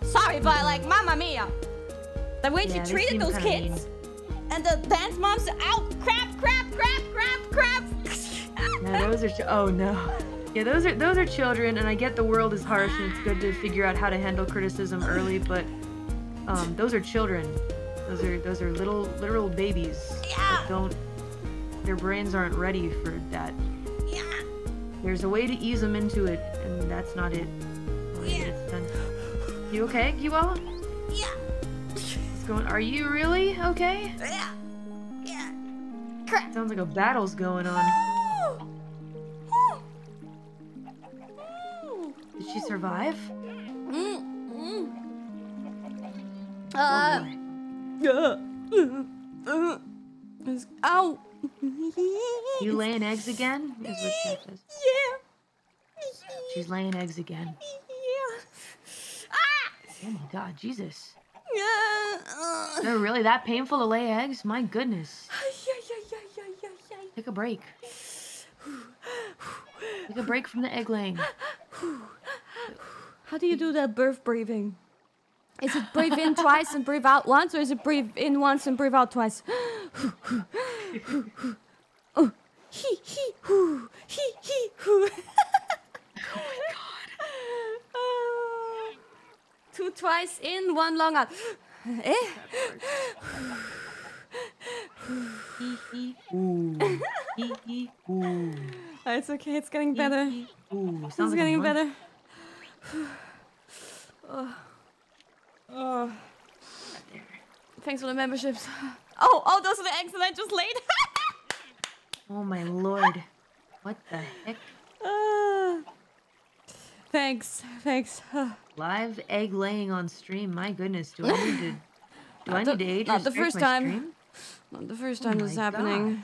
sorry, but like, mamma mia. The way Yeah, she they treated seem those kinda kids. And the dance moms, ow, crap. No, those are oh no. Yeah, those are children, and I get the world is harsh and it's good to figure out how to handle criticism early, but those are children. Those are little literal babies. Yeah. That their brains aren't ready for that. Yeah. There's a way to ease them into it, and that's not it. Yeah. You okay, Kiwawa? Yeah. What's going? Are you really okay? Yeah. Crap. Sounds like a battle's going on. Did she survive? Ow. You laying eggs again? Is what Chef says. Yeah. She's laying eggs again. Yeah. Oh my god, Jesus. Yeah. They're really that painful to lay eggs? My goodness. Yeah. Take a break. Take a break from the egg laying. How do you do that birth breathing? Is it breathe in twice and breathe out once, or is it breathe in once and breathe out twice? Oh, hee, hoo. Oh my god. Two twice in, one long out. Eh? Ooh. It's okay, it's getting better. Ooh, It's sounds like getting a month. better. Oh. Thanks for the memberships. Oh, those are the eggs that I just laid. Oh my lord. What the heck? Thanks. Live egg laying on stream. My goodness. Do I need to age Not the restrict first my time. stream? Not the first time this is my happening. God.